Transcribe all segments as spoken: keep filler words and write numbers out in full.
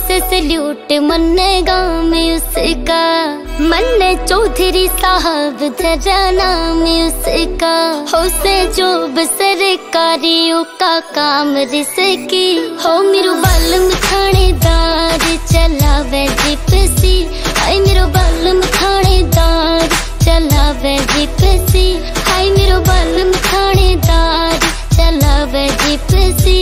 से सल्यूट मन्नेगा मैं उसका, मन्ने चौधरी साहब तेरा नाम उसका। हो से जोब सरकारियों का काम रिसकी, हो मेरू बालम थानेदार चलावे जिप्सी। हाय मेरो बालम थानेदार चलावे जिप्सी, हाय मेरो बालम थानेदार चलावे जिप्सी।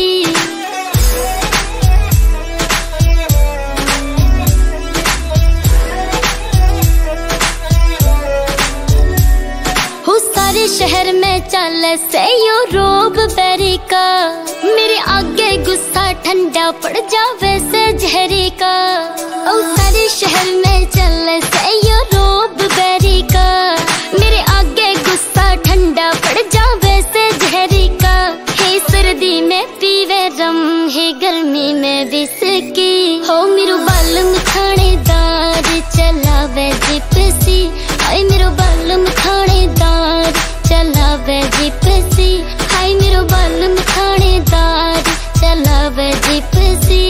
सारे शहर में चल से यो रोब बेरी का, मेरे आगे गुस्सा ठंडा पड़ जावे से जहरी का। ओ सारे शहर में चल से यो रोब बेरी का, मेरे आगे गुस्सा ठंडा पड़ जावे से जहरी का। हे सर्दी में पीवे रम, हे गर्मी में विस्की, हो मेरू बालम थानेदार चलावे जिप्सी। हाय मेरो बालम थानेदार चलावे जिप्सी, हाय मेरो बालम थानेदार चलावे जिप्सी।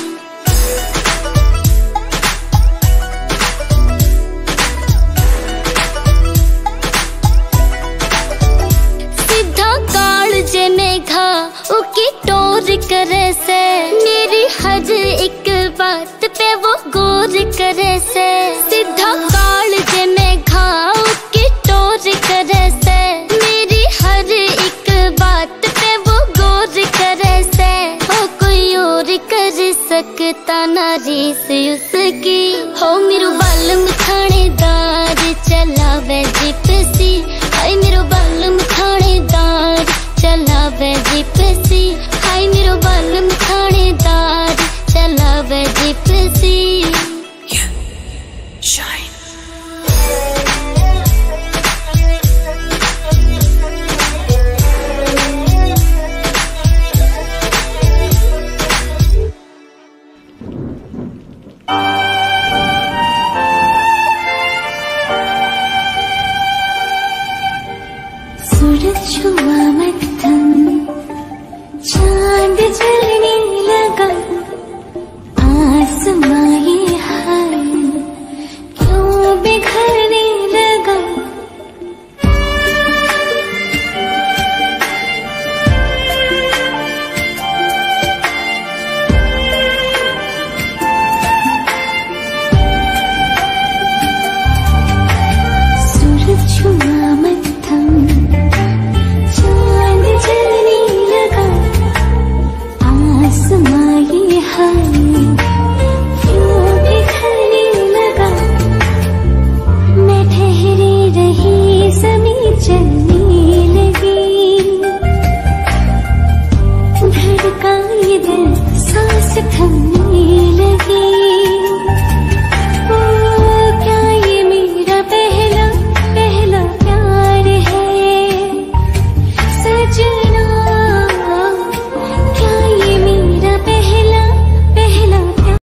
सीधा काल जे मेघा उकी टोर करे से, मेरी हर एक बात पे वो गौर करे से। सीधा काल जे मेघा उकी टोर करे से, मेरी हर एक बात पे वो गौर करे से। हो कोई और कर सकता ना रीस उसकी, हो मेरू बालम थानेदार चलावे जिप्सी। हाय मेरो बालम थानेदार चलावे जिप्सी, हाय मेरो बालम थानेदार चलावे जिप्सी। You shine.